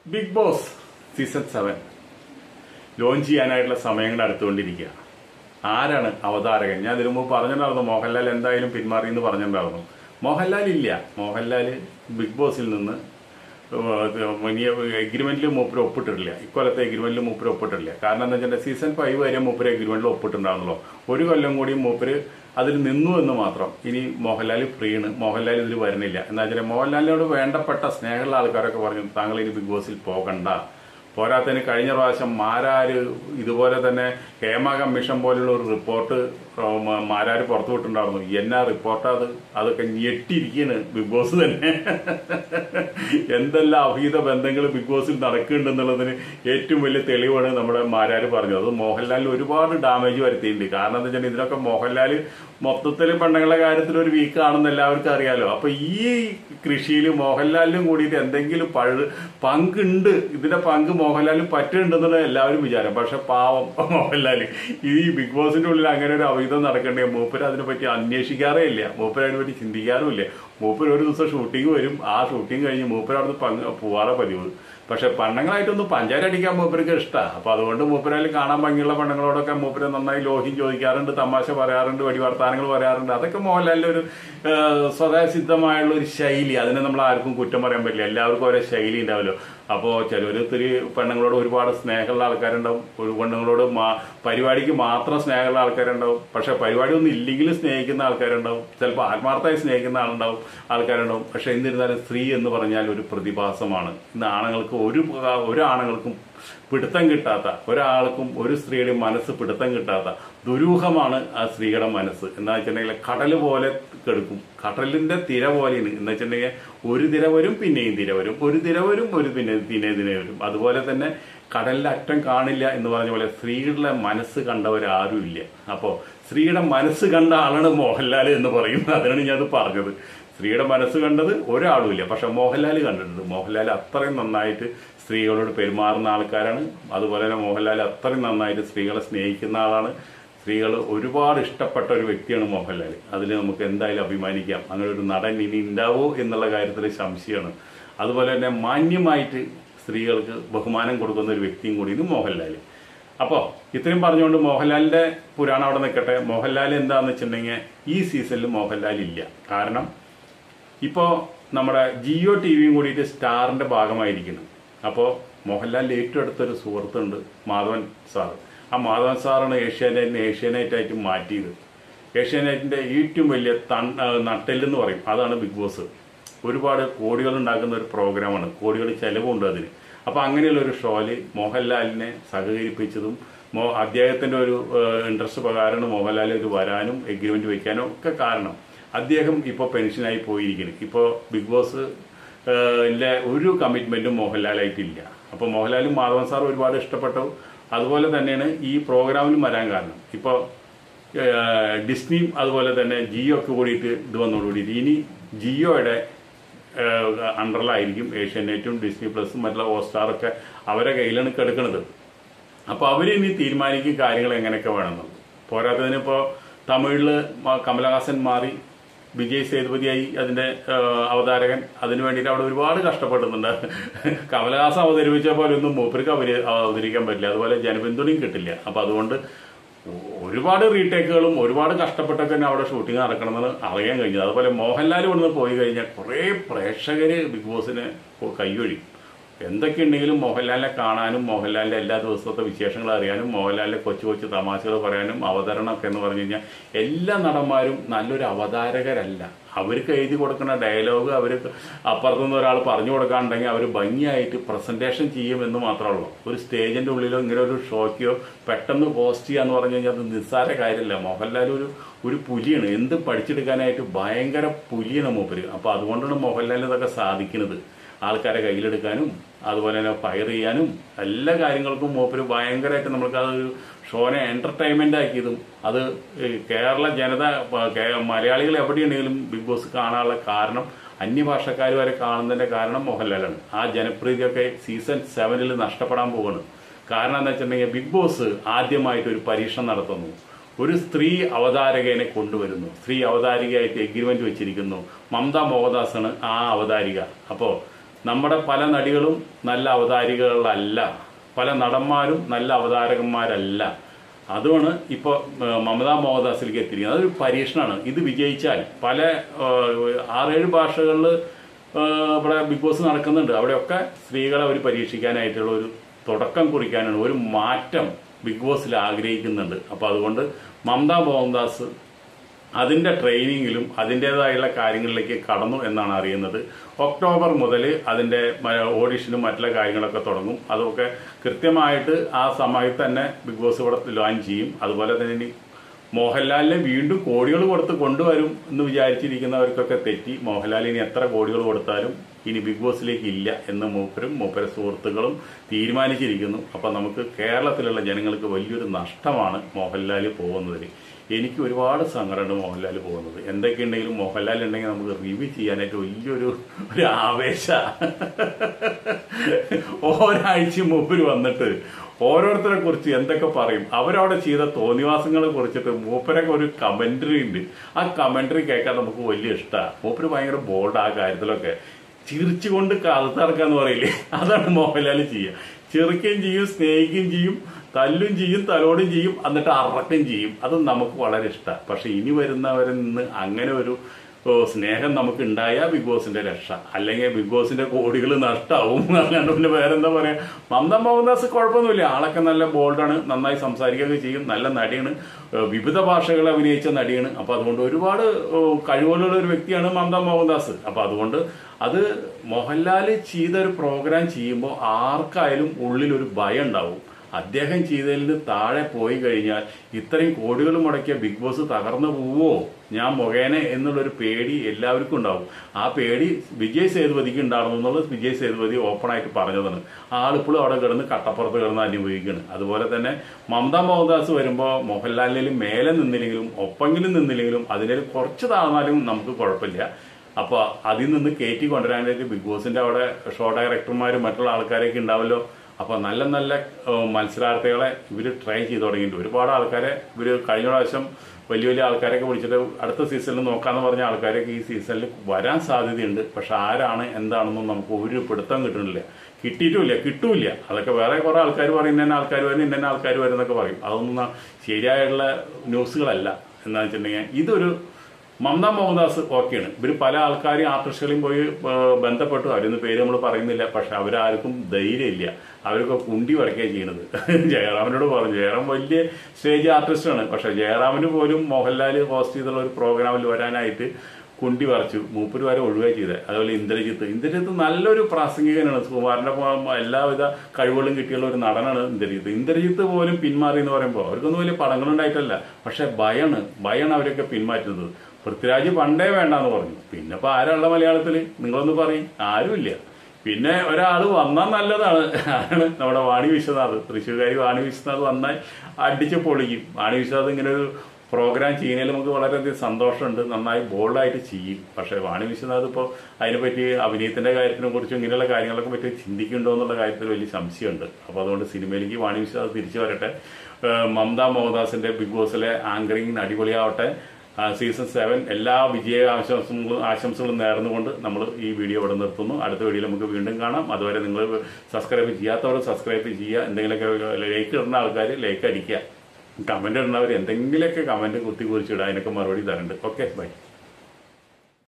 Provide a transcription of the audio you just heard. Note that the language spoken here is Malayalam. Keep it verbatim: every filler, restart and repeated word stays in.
Big boss season seven launch ചെയ്യാനായിട്ടുള്ള സമയങ്ങൾ അടുത്തുകൊണ്ടിരിക്കുക. ആരാണ് അവതാരകൻ? ഞാൻ ഇതിനു മുമ്പ് പറഞ്ഞിട്ടുണ്ടായിരുന്നു മോഹൻലാൽ എന്തായാലും പിന്മാറി എന്ന് പറഞ്ഞിട്ടുണ്ടായിരുന്നു. മോഹൻലാൽ ഇല്ല. മോഹൻലാൽ ബിഗ് ബോസിൽ നിന്ന് എഗ്രിമെന്റിൽ മൂപ്പര് ഒപ്പിട്ടിട്ടില്ല. ഇക്കൊല്ലത്തെ എഗ്രിമെന്റിൽ മൂപ്പര് ഒപ്പിട്ടിട്ടില്ല. കാരണം എന്താ വെച്ചാൽ സീസൺ ഫൈവ് വരെ മൂപ്പര് എഗ്രിമെന്റിൽ ഒപ്പിട്ടുണ്ടായിരുന്നല്ലോ. ഒരു കൊല്ലം കൂടി മൂപ്പര് അതിൽ നിന്നു എന്ന് മാത്രം. ഇനി മോഹൻലാൽ ഫ്രീയാണ്, മോഹൻലാൽ ഇതിൽ വരുന്നില്ല എന്താ വെച്ചാൽ മോഹൻലാലിനോട് വേണ്ടപ്പെട്ട സ്നേഹമുള്ള ആൾക്കാരൊക്കെ പറഞ്ഞു താങ്കൾ ഇനി ബിഗ് ബോസിൽ പോകണ്ട. പോരാത്തതിന് കഴിഞ്ഞ പ്രാവശ്യം മാരാര് ഇതുപോലെ തന്നെ ഹേമ കമ്മീഷൻ പോലുള്ള ഒരു റിപ്പോർട്ട് മാരാര് പുറത്തുവിട്ടുണ്ടായിരുന്നു. എന്നാ റിപ്പോർട്ട് അത് അതൊക്കെ ഞെട്ടിയിരിക്കുകയാണ് ബിഗ് ബോസ് തന്നെ. എന്തെല്ലാം അഭീത ബന്ധങ്ങൾ ബിഗ് ബോസിൽ നടക്കുന്നുണ്ടെന്നുള്ളതിന് ഏറ്റവും വലിയ തെളിവാണ് നമ്മുടെ മാരാര് പറഞ്ഞത്. അത് മോഹൻലാലിന് ഒരുപാട് ഡാമേജ് വരുത്തിയിട്ടുണ്ട്. കാരണം എന്താ വെച്ചാൽ ഇതിനൊക്കെ മോഹൻലാൽ മൊത്തത്തിൽ പെണ്ണുങ്ങളുടെ കാര്യത്തിൽ ഒരു വീക്ക് ആണെന്ന് എല്ലാവർക്കും അറിയാലോ. അപ്പൊ ഈ കൃഷിയിൽ മോഹൻലാലിനും കൂടിയിട്ട് എന്തെങ്കിലും പഴു പങ്കുണ്ട്, ഇതിന്റെ പങ്ക് മോഹൻലാലിന് പറ്റുന്നുണ്ടെന്നുള്ള എല്ലാവരും വിചാരം. പക്ഷെ പാവം മോഹൻലാല് ഈ ബിഗ് ബോസിന്റെ ഉള്ളിൽ അങ്ങനെ ഒരു അവിഹിതം നടക്കണ്ടേ മൂപ്പര് അതിനെ പറ്റി അന്വേഷിക്കാറേ ഇല്ല, മൂപ്പര് അതിനെ പറ്റി ചിന്തിക്കാറുമില്ല. മൂപ്പര് ഒരു ദിവസം ഷൂട്ടിംഗ് വരും, ആ ഷൂട്ടിംഗ് കഴിഞ്ഞ് മൂപ്പര് അവിടുന്ന് പങ്ക് പോവാറെ പതിവ്. പക്ഷെ പെണ്ണുങ്ങളായിട്ടൊന്ന് പഞ്ചായത്ത് അടിക്കാൻ മൂപ്പർക്ക് ഇഷ്ടമാണ്. അപ്പൊ അതുകൊണ്ട് മൂപ്പരാൽ കാണാൻ ഭംഗിയുള്ള പെണ്ണുങ്ങളോടൊക്കെ മൂപ്പര് നന്നായി ലോഹ്യം ചോദിക്കാറുണ്ട്, തമാശ പറയാറുണ്ട്, വടി വർത്താനങ്ങൾ പറയാറുണ്ട്. അതൊക്കെ മോഹൻലാലിന്റെ ഒരു സ്വതസിദ്ധമായുള്ള ഒരു ശൈലി. അതിനെ നമ്മൾ ആർക്കും കുറ്റം പറയാൻ പറ്റില്ല. എല്ലാവർക്കും ഓരോ ശൈലി ഉണ്ടാവല്ലോ. അപ്പോൾ ചിലർ ഒത്തിരി പെണ്ണുങ്ങളോട് ഒരുപാട് സ്നേഹമുള്ള ആൾക്കാരുണ്ടാവും, ഒരു പെണ്ണുങ്ങളോട് പരിപാടിക്ക് മാത്രം സ്നേഹമുള്ള ആൾക്കാരുണ്ടാവും. പക്ഷെ പരിപാടി ഒന്നും ഇല്ലെങ്കിലും സ്നേഹിക്കുന്ന ആൾക്കാരുണ്ടാവും, ചിലപ്പോൾ ആത്മാർത്ഥമായി സ്നേഹിക്കുന്ന ആളുണ്ടാവും ആൾക്കാരുണ്ടാവും. പക്ഷെ എന്നിരുന്നാലും സ്ത്രീ എന്ന് പറഞ്ഞാൽ ഒരു പ്രതിഭാസമാണ്. ഇന്ന് ആണുങ്ങൾക്ക് ഒരു ഒരാണുങ്ങൾക്കും പിടുത്തം കിട്ടാത്ത, ഒരാൾക്കും ഒരു സ്ത്രീയുടെ മനസ്സ് പിടുത്തം കിട്ടാത്ത ദുരൂഹമാണ് ആ സ്ത്രീയുടെ മനസ്സ്. എന്താ വെച്ചിട്ടുണ്ടെങ്കിൽ കടൽ പോലെ കെടുക്കും, കടലിന്റെ തിര പോലെയാണ്. എന്ന് വെച്ചിട്ടുണ്ടെങ്കിൽ ഒരു തിര വരും പിന്നെയും തിര വരും, ഒരു തിര വരും ഒരു പിന്നെ പിന്നെ തിര വരും. അതുപോലെ തന്നെ കടലിന്റെ അറ്റം കാണില്ല എന്ന് പറഞ്ഞ പോലെ സ്ത്രീകളുടെ മനസ്സ് കണ്ടവരാരുമില്ല. അപ്പോ സ്ത്രീയുടെ മനസ്സ് കണ്ട ആളാണ് മോഹൻലാൽ എന്ന് പറയും. അതിനാണ് ഞാൻ അത് പറഞ്ഞത്. സ്ത്രീയുടെ മനസ്സ് കണ്ടത് ഒരാളുമില്ല, പക്ഷെ മോഹൻലാൽ കണ്ടിട്ടുണ്ട്. മോഹൻലാൽ അത്രയും നന്നായിട്ട് സ്ത്രീകളോട് പെരുമാറുന്ന ആൾക്കാരാണ്. അതുപോലെ തന്നെ മോഹൻലാൽ അത്രയും നന്നായിട്ട് സ്ത്രീകളെ സ്നേഹിക്കുന്ന ആളാണ്. സ്ത്രീകൾ ഒരുപാട് ഇഷ്ടപ്പെട്ട ഒരു വ്യക്തിയാണ് മോഹൻലാൽ. അതിൽ നമുക്ക് എന്തായാലും അഭിമാനിക്കാം. അങ്ങനെ ഒരു നടൻ ഇനി ഉണ്ടാവോ എന്നുള്ള കാര്യത്തിൽ സംശയമാണ്. അതുപോലെ തന്നെ മാന്യമായിട്ട് സ്ത്രീകൾക്ക് ബഹുമാനം കൊടുക്കുന്ന ഒരു വ്യക്തിയും കൂടിയാണ് മോഹൻലാൽ. അപ്പോൾ ഇത്രയും പറഞ്ഞുകൊണ്ട് മോഹൻലാലിന്റെ പുരാണം അവിടെ നിൽക്കട്ടെ. മോഹൻലാൽ എന്താന്ന് വെച്ചിട്ടുണ്ടെങ്കിൽ ഈ സീസണിൽ മോഹൻലാൽ ഇല്ല. കാരണം ഇപ്പോൾ നമ്മുടെ ജിയോ ടി വിയും കൂടിയിട്ട് സ്റ്റാറിന്റെ ഭാഗമായിരിക്കുന്നു. അപ്പോൾ മോഹൻലാലിന്റെ ഏറ്റവും അടുത്തൊരു സുഹൃത്തുണ്ട്, മാധവൻ സാർ. ആ മാധവൻ സാറാണ് ഏഷ്യാനെറ്റിനെ ഏഷ്യാനെറ്റായിട്ട് മാറ്റിയത്. ഏഷ്യാനെറ്റിന്റെ ഏറ്റവും വലിയ നട്ടെല്ലെന്ന് പറയും, അതാണ് ബിഗ് ബോസ്. ഒരുപാട് കോടികൾ ഉണ്ടാക്കുന്ന ഒരു പ്രോഗ്രാമാണ്, കോടികൾ ചെലവുണ്ട് അതിന്. അപ്പൊ അങ്ങനെയുള്ള ഒരു ഷോയില് മോഹൻലാലിനെ സഹകരിപ്പിച്ചതും മോ അദ്ദേഹത്തിന്റെ ഒരു ഇൻട്രസ്റ്റ് പ്രകാരമാണ് മോഹൻലാൽ ഇത് വരാനും എഗ്രിമെന്റ് വയ്ക്കാനും ഒക്കെ കാരണം. അദ്ദേഹം ഇപ്പോൾ പെൻഷനായി പോയിരിക്കുന്നു. ഇപ്പോൾ ബിഗ് ബോസ് ഒരു കമ്മിറ്റ്മെന്റും മോഹൻലാലായിട്ടില്ല. അപ്പോൾ മോഹൻലാലും മാധവൻ സാർ ഒരുപാട് ഇഷ്ടപ്പെട്ടു. അതുപോലെ തന്നെയാണ് ഈ പ്രോഗ്രാമിലും വരാൻ കാരണം. ഇപ്പോൾ ഡിസ്നിയും അതുപോലെ തന്നെ ജിയോ ഒക്കെ കൂടിയിട്ട് ഇത് വന്നോടുകൂടിയിട്ട് ഇനി ജിയോയുടെ അണ്ടറിലായിരിക്കും ഏഷ്യാനെറ്റും ഡിസ്നി പ്ലസും മറ്റുള്ള ഹോട്ട്സ്റ്റാറൊക്കെ അവരെ കയ്യിലാണ് കിടക്കുന്നത്. അപ്പോൾ അവരിനി തീരുമാനിക്കും കാര്യങ്ങൾ എങ്ങനെയൊക്കെ വേണമെന്നുള്ളത്. പോരാത്തതിന് ഇപ്പോൾ തമിഴിൽ കമലഹാസൻ മാറി വിജയ് സേതുപതിയായി അതിന്റെ അവതാരകൻ. അതിനു വേണ്ടിയിട്ട് അവിടെ ഒരുപാട് കഷ്ടപ്പെടുന്നുണ്ട്. കമലഹാസൻ അവതരിപ്പിച്ച പോലെ ഒന്നും മൂപ്പർക്ക് അവര് അവതരിക്കാൻ പറ്റില്ല, അതുപോലെ ജനപിന്തുണയും കിട്ടില്ല. അപ്പൊ അതുകൊണ്ട് ഒരുപാട് റീടേക്കുകളും ഒരുപാട് കഷ്ടപ്പെട്ടൊക്കെ തന്നെ അവിടെ ഷൂട്ടിംഗ് നടക്കണമെന്ന് അറിയാൻ കഴിഞ്ഞത്. അതുപോലെ മോഹൻലാൽ ഇവിടുന്ന് പോയി കഴിഞ്ഞാൽ കുറെ പ്രേക്ഷകര് ബിഗ് ബോസിന് കൈയൊഴി. എന്തൊക്കെയുണ്ടെങ്കിലും മോഹൻലാലിനെ കാണാനും മോഹൻലാലിന്റെ എല്ലാ ദിവസത്തെ വിശേഷങ്ങൾ അറിയാനും മോഹൻലാലിന്റെ കൊച്ചു കൊച്ചു തമാശകൾ പറയാനും അവതരണമൊക്കെ എന്ന് പറഞ്ഞു കഴിഞ്ഞാൽ എല്ലാ നടന്മാരും നല്ലൊരു അവതാരകരല്ല. അവർക്ക് എഴുതി കൊടുക്കുന്ന ഡയലോഗ് അവർക്ക് അപ്പുറത്തുനിന്ന് ഒരാൾ പറഞ്ഞു കൊടുക്കാനുണ്ടെങ്കിൽ അവർ ഭംഗിയായിട്ട് പ്രസന്റേഷൻ ചെയ്യുമെന്ന് മാത്രമേ ഉള്ളൂ. ഒരു സ്റ്റേജിന്റെ ഉള്ളിലോ ഇങ്ങനെ ഒരു ഷോയ്ക്കോ പെട്ടെന്ന് പോസ്റ്റ് ചെയ്യാന്ന് പറഞ്ഞു കഴിഞ്ഞാൽ അത് നിസ്സാര കാര്യമല്ല. മോഹൻലാൽ ഒരു ഒരു പുലിയാണ്, എന്ത് പഠിച്ചെടുക്കാനായിട്ട് ഭയങ്കര പുലിയാണ് മൂപ്പര്. അപ്പൊ അതുകൊണ്ടാണ് മോഹൻലാലിന് ഇതൊക്കെ സാധിക്കുന്നത്. ആൾക്കാരെ കയ്യിലെടുക്കാനും അതുപോലെ തന്നെ ഫയർ ചെയ്യാനും എല്ലാ കാര്യങ്ങൾക്കും മൂപ്പര് ഭയങ്കരമായിട്ട് നമുക്ക് അതൊരു ഷോനെ എന്റർടൈൻമെന്റ് ആക്കിയതും അത് കേരള ജനത മലയാളികൾ എവിടെയുണ്ടെങ്കിലും ബിഗ് ബോസ് കാണാനുള്ള കാരണം അന്യഭാഷക്കാർ വരെ കാണുന്നതിന്റെ കാരണം മോഹൻലാലാണ്. ആ ജനപ്രീതിയൊക്കെ സീസൺ സെവനിൽ നഷ്ടപ്പെടാൻ പോവാണ്. കാരണം എന്താ വെച്ചിട്ടുണ്ടെങ്കിൽ ബിഗ് ബോസ് ആദ്യമായിട്ട് ഒരു പരീക്ഷണം നടത്തുന്നു. ഒരു സ്ത്രീ അവതാരകനെ കൊണ്ടുവരുന്നു. സ്ത്രീ അവതാരികയായിട്ട് എഗ്രിമെന്റ് വെച്ചിരിക്കുന്നു. മമത മോഹൻദാസാണ് ആ അവതാരിക. അപ്പോൾ നമ്മുടെ പല നടികളും നല്ല അവതാരികകളല്ല, പല നടന്മാരും നല്ല അവതാരകന്മാരല്ല. അതുമാണ് ഇപ്പോൾ മമതാ മോഹൻദാസിലേക്ക് എത്തിയിരിക്കുന്നത്. അതൊരു പരീക്ഷണമാണ്. ഇത് വിജയിച്ചാൽ പല ആറേഴ് ഭാഷകളിൽ ഇവിടെ ബിഗ് ബോസ് നടക്കുന്നുണ്ട്. അവിടെയൊക്കെ സ്ത്രീകളെ ഒരു പരീക്ഷിക്കാനായിട്ടുള്ള ഒരു തുടക്കം കുറിക്കാനാണ്, ഒരു മാറ്റം ബിഗ് ബോസിൽ ആഗ്രഹിക്കുന്നുണ്ട്. അപ്പോൾ അതുകൊണ്ട് മമതാ മോഹൻദാസ് അതിൻ്റെ ട്രെയിനിങ്ങിലും അതിൻ്റേതായുള്ള കാര്യങ്ങളിലേക്ക് കടന്നു എന്നാണ് അറിയുന്നത്. ഒക്ടോബർ മുതൽ അതിൻ്റെ ഓഡിഷനും മറ്റുള്ള കാര്യങ്ങളൊക്കെ തുടങ്ങും. അതൊക്കെ കൃത്യമായിട്ട് ആ സമയത്ത് തന്നെ ബിഗ് ബോസ് ഇവിടെ ലോഞ്ച് ചെയ്യും. അതുപോലെ തന്നെ ഇനി മോഹൻലാലിനെ വീണ്ടും കോടികൾ കൊടുത്ത് കൊണ്ടുവരും എന്ന് വിചാരിച്ചിരിക്കുന്നവർക്കൊക്കെ തെറ്റി. മോഹൻലാൽ ഇനി എത്ര കോടികൾ കൊടുത്താലും ഇനി ബിഗ് ബോസിലേക്ക് ഇല്ല എന്ന് മൂപ്പരും മൂപ്പര സുഹൃത്തുക്കളും തീരുമാനിച്ചിരിക്കുന്നു. അപ്പം നമുക്ക് കേരളത്തിലുള്ള ജനങ്ങൾക്ക് വലിയൊരു നഷ്ടമാണ് മോഹൻലാൽ പോകുന്നതിൽ. എനിക്ക് ഒരുപാട് സങ്കടമുണ്ട് മോഹൻലാൽ പോകുന്നത്. എന്തൊക്കെയുണ്ടെങ്കിലും മോഹൻലാൽ ഉണ്ടെങ്കിൽ നമുക്ക് റിവ്യൂ ചെയ്യാനായിട്ട് വലിയൊരു ഒരു ആവേശ. ഒരാഴ്ച മൂപ്പര് വന്നിട്ട് ഓരോരുത്തരെ കുറിച്ച് എന്തൊക്കെ പറയും, അവരവിടെ ചെയ്ത തോന്നിവാസങ്ങളെ കുറിച്ചിട്ട് മൂപ്പരൊക്കെ ഒരു കമന്ററി ഉണ്ട്. ആ കമന്ററി കേൾക്കാൻ നമുക്ക് വലിയ ഇഷ്ടമാണ്. മൂപ്പര് ഭയങ്കര ബോൾഡ് ആ കാര്യത്തിലൊക്കെ. ചിരിച്ചുകൊണ്ട് കാലത്തിറക്കാന്ന് പറയില്ലേ, അതാണ് മോഹൻലാൽ ചെയ്യുക. ചെറുക്കുകയും ചെയ്യും, സ്നേഹിക്കുകയും ചെയ്യും, തല്ലും ചെയ്യും, തലോടും ചെയ്യും, എന്നിട്ട് അറക്കുകയും ചെയ്യും. അത് നമുക്ക് വളരെ ഇഷ്ടമാണ്. പക്ഷെ ഇനി വരുന്നവരിൽ നിന്ന് അങ്ങനെ ഒരു സ്നേഹം നമുക്ക് ഉണ്ടായാൽ ബിഗ് ബോസിന്റെ രക്ഷ, അല്ലെങ്കിൽ ബിഗ് ബോസിന്റെ കോടികൾ നഷ്ടമാവും. അല്ലാണ്ട് പിന്നെ വേറെന്താ പറയാ. മമതാ മോഹൻദാസ് കുഴപ്പമൊന്നുമില്ല, ആളൊക്കെ നല്ല ബോൾഡാണ്, നന്നായി സംസാരിക്കുകയൊക്കെ ചെയ്യും, നല്ല നടിയാണ്, വിവിധ ഭാഷകൾ അഭിനയിച്ച നടിയാണ്. അപ്പൊ അതുകൊണ്ട് ഒരുപാട് കഴിവുള്ള ഒരു വ്യക്തിയാണ് മമതാ മോഹൻദാസ്. അപ്പൊ അതുകൊണ്ട് അത് മോഹൻലാൽ ചെയ്ത ഒരു പ്രോഗ്രാം ചെയ്യുമ്പോൾ ആർക്കായാലും ഉള്ളിലൊരു ഭയം ഉണ്ടാവും. അദ്ദേഹം ചെയ്തതിൽ നിന്ന് താഴെ പോയി കഴിഞ്ഞാൽ ഇത്രയും കോടികൾ മുടക്കിയ ബിഗ് ബോസ് തകർന്നു പോവോ ഞാൻ മുഖേന എന്നുള്ളൊരു പേടി എല്ലാവർക്കും ഉണ്ടാവും. ആ പേടി വിജയ് സേതുപതിക്ക് ഉണ്ടായിരുന്നു എന്നുള്ളത് വിജയ് സേതുപതി ഓപ്പണായിട്ട് പറഞ്ഞതാണ്. ആളിപ്പോഴും അവിടെ കിടന്ന് കട്ടപ്പുറത്ത് കിടന്ന് അനുഭവിക്കുകയാണ്. അതുപോലെ തന്നെ മമതാ മോഹൻദാസ് വരുമ്പോൾ മോഹൻലാലിനും മേലെ നിന്നില്ലെങ്കിലും ഒപ്പെങ്കിലും നിന്നില്ലെങ്കിലും അതിനെ കുറച്ച് താഴ്ന്നാലും നമുക്ക് കുഴപ്പമില്ല. അപ്പോൾ അതിൽ നിന്ന് കയറ്റി കൊണ്ടുവരാനായിട്ട് ബിഗ് ബോസിന്റെ അവിടെ ഷോ ഡയറക്ടർമാരും മറ്റുള്ള ആൾക്കാരൊക്കെ ഉണ്ടാവല്ലോ. അപ്പോൾ നല്ല നല്ല മത്സരാർത്ഥികളെ ഇവർ ട്രൈ ചെയ്ത് തുടങ്ങിയിട്ടുണ്ട്. ഒരുപാട് ആൾക്കാരെ ഇവർ കഴിഞ്ഞ പ്രാവശ്യം വലിയ വലിയ ആൾക്കാരൊക്കെ വിളിച്ചിട്ട് അടുത്ത സീസണിൽ നോക്കാന്ന് പറഞ്ഞ ആൾക്കാരൊക്കെ ഈ സീസണിൽ വരാൻ സാധ്യതയുണ്ട്. പക്ഷെ ആരാണ് എന്താണെന്നും നമുക്ക് ഒരു പിടുത്തം കിട്ടുന്നില്ല, കിട്ടിയിട്ടുമില്ല, കിട്ടൂല. അതൊക്കെ വേറെ കുറെ ആൾക്കാർ പറയും ഇന്ന ആൾക്കാർ വരും ഇന്ന ആൾക്കാർ വരും എന്നൊക്കെ പറയും. അതൊന്നും ശരിയായുള്ള ന്യൂസുകളല്ല. എന്താണെന്ന് വെച്ചിട്ടുണ്ടെങ്കിൽ ഇതൊരു മമതാ മോഹൻദാസ് ഓക്കെയാണ്. ഇവർ പല ആൾക്കാരെയും ആർട്ടിസ്റ്റുകളെയും പോയി ബന്ധപ്പെട്ടു. അവരൊന്നും പേര് നമ്മൾ പറയുന്നില്ല. പക്ഷെ അവരാർക്കും ധൈര്യമില്ല. അവരൊക്കെ കുണ്ടി വരയ്ക്കുകയാണ് ചെയ്യുന്നത്. ജയറാമിനോട് പറഞ്ഞു, ജയറാം വലിയ സ്റ്റേജ് ആർട്ടിസ്റ്റാണ്. പക്ഷെ ജയറാമിന് പോലും മോഹൻലാൽ ഹോസ്റ്റ് ചെയ്തുള്ള ഒരു പ്രോഗ്രാമിൽ വരാനായിട്ട് കുണ്ടി വരച്ചു. മൂപ്പര് വരെ ഒഴിവായി ചെയ്തത്. അതുപോലെ ഇന്ദ്രജിത്ത് ഇന്ദ്രജിത്ത് നല്ലൊരു പ്രാസംഗികനാണ്. സുകുമാരന്റെ എല്ലാവിധ കഴിവുകളും കിട്ടിയുള്ള ഒരു നടനാണ് ഇന്ദ്രജിത്ത്. ഇന്ദ്രജിത്ത് പോലും പിന്മാറി എന്ന് പറയുമ്പോൾ അവർക്കൊന്നും വലിയ പടങ്ങളുണ്ടായിട്ടല്ല, പക്ഷെ ഭയാണ് ഭയാണ് അവരൊക്കെ പിന്മാറ്റുന്നത്. പൃഥ്വിരാജ് പണ്ടേ വേണ്ടെന്ന് പറഞ്ഞു. പിന്നെ ഇപ്പൊ ആരാളുള്ള മലയാളത്തിൽ നിങ്ങളൊന്ന് പറയും, ആരുമില്ല. പിന്നെ ഒരാൾ വന്നാൽ നല്ലതാണ്, ആണ് നമ്മുടെ വാണി വിശ്വനാഥ്. തൃശ്ശൂർക്കാരി വാണി വിശ്വനാഥ് വന്നാൽ അടിച്ച് പൊളിക്കും. വാണി വിശ്വനാഥ് ഇങ്ങനെ ഒരു പ്രോഗ്രാം ചെയ്യുന്നതിൽ നമുക്ക് വളരെയധികം സന്തോഷമുണ്ട്. നന്നായി ബോൾഡായിട്ട് ചെയ്യും. പക്ഷേ വാണി വിശ്വനാഥ് ഇപ്പോൾ അതിനെപ്പറ്റി അഭിനയത്തിന്റെ കാര്യത്തിനെ കുറിച്ചും ഇങ്ങനെയുള്ള കാര്യങ്ങളൊക്കെ പറ്റി ചിന്തിക്കുന്നുണ്ടോ എന്നുള്ള കാര്യത്തിൽ വലിയ സംശയമുണ്ട്. അപ്പോൾ അതുകൊണ്ട് സിനിമയിലേക്ക് വാണി വിശ്വനാഥ് തിരിച്ചു വരട്ടെ. മമതാ മോഹൻദാസിന്റെ ബിഗ് ബോസിലെ ആങ്കറിംഗ് അടിപൊളിയാവട്ടെ. സീസൺ സെവൻ എല്ലാ വിജയ ആശംസകളും ആശംസകളും നേർന്നുകൊണ്ട് നമ്മൾ ഈ വീഡിയോ ഇവിടെ നിർത്തുന്നു. അടുത്ത വീഡിയോയിൽ നമുക്ക് വീണ്ടും കാണാം. അതുവരെ നിങ്ങൾ സബ്സ്ക്രൈബ് ചെയ്യാത്തവർ സബ്സ്ക്രൈബ് ചെയ്യുക. എന്തെങ്കിലുമൊക്കെ ലൈക്ക് ഇടുന്ന ആൾക്കാർ ലൈക്ക് അടിക്കുക. കമന്റ് ഇടുന്നവർ എന്തെങ്കിലുമൊക്കെ കമന്റ് കുത്തി കുറിച്ചിടുക. അതിനൊക്കെ മറുപടി തരുന്നുണ്ട്. Okay, by.